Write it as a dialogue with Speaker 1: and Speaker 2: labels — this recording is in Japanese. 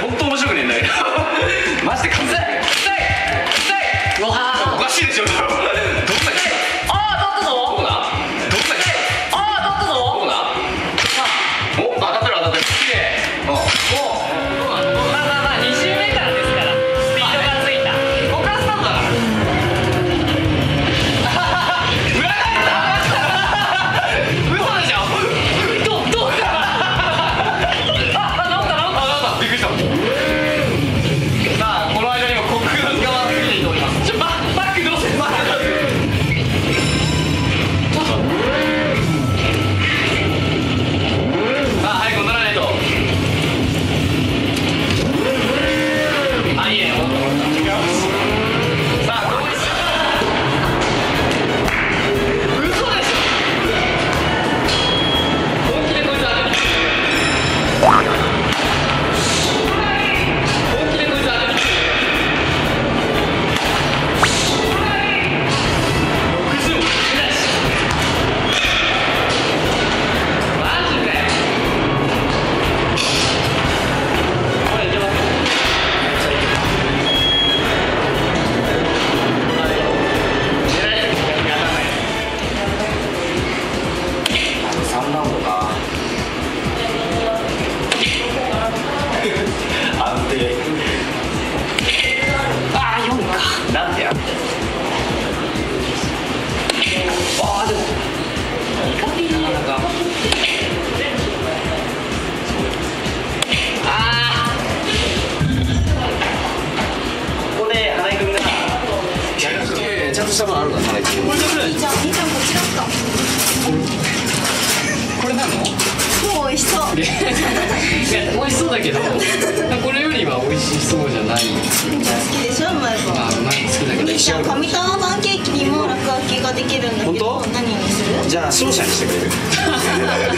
Speaker 1: 本当面白くねえんだけどマジで完成おかしいでしょどこだっけ
Speaker 2: ああ当たったぞ
Speaker 1: どこだどこだっけ
Speaker 2: ああ当たったぞ
Speaker 1: どこだお当たってる当たってるきれいお
Speaker 2: まあ2周目からですからスピードがついた
Speaker 1: ここからスタートだから裏返った嘘でしょ
Speaker 2: どうかなあ治った
Speaker 1: びっくりしたさあこの間にもコックの時間は過ぎていておりますバックどうせバックさあ早く乗らないとあいいね戻ったさあどうし嘘でしょ本気でこいつ当てに来てる本気でこいつ当てに来てる60も少ないしマジでこれいけます3ラウンドか安定ああ4かなんでやああでも意外になかなかああここで花井君がちゃんとしたものあるから花井君これ
Speaker 3: じゃあお兄ちゃんこちらっか。
Speaker 1: これなの
Speaker 3: もう美味しそう。
Speaker 2: いや美味しそうだけどこれよりは美味しそうじゃない
Speaker 3: 好きでしょ、うまい棒。
Speaker 2: まあうまい好きだけど
Speaker 3: じゃあ上玉パンケーキにも落書きができるんだけど、
Speaker 1: 本当
Speaker 3: 何にする？
Speaker 1: じゃあ勝者にしてくれる